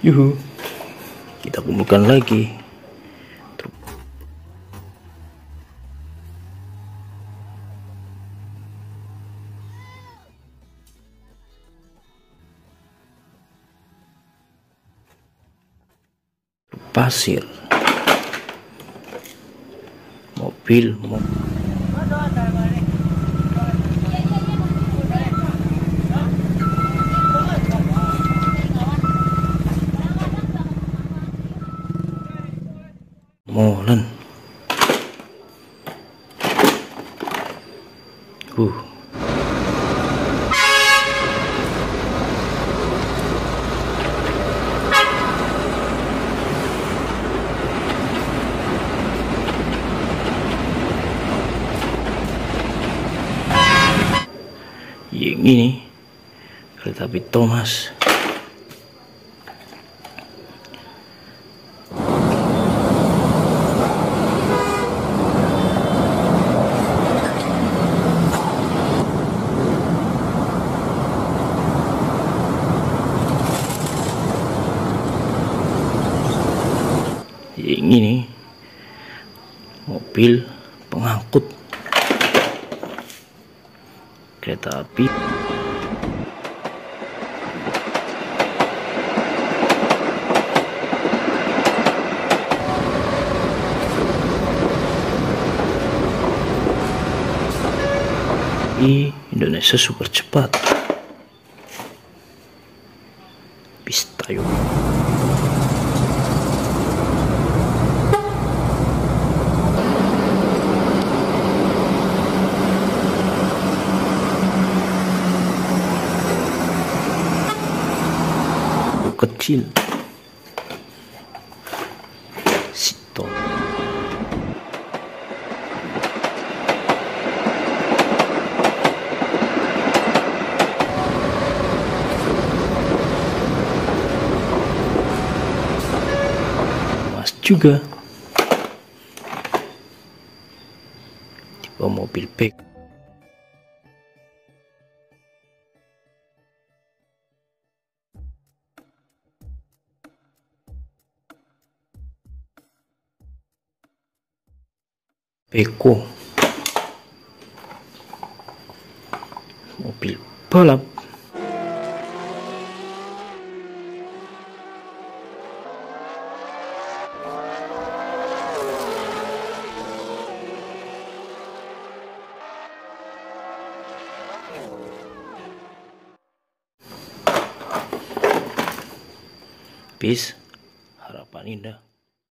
Yuhu, kita kumpulkan lagi. Pasir, mobil, molen, yang ini kereta api Thomas. Yang ini mobil pengangkut kereta api. Indonesia super cepat. Pistayo. Kecil. Sito. Mas juga. Tipe mobil bag. Beko, mobil balap, bis harapan indah.